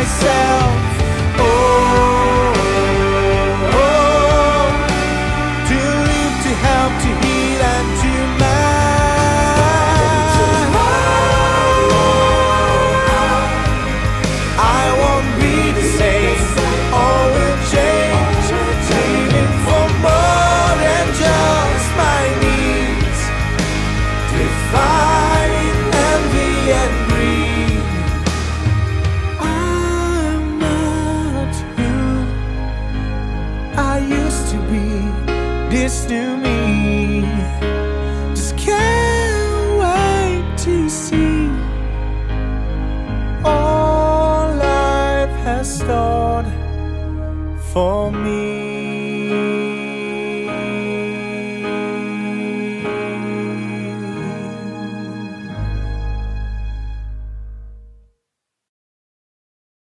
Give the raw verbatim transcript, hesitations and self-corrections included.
myself. Oh, oh, to live, to help, to heal, and to man. I won't be the same, all will change, living for more than just my needs, defying envy and greed. I'm not who I used to be, this new me. Just can't wait to see all life has stored for me.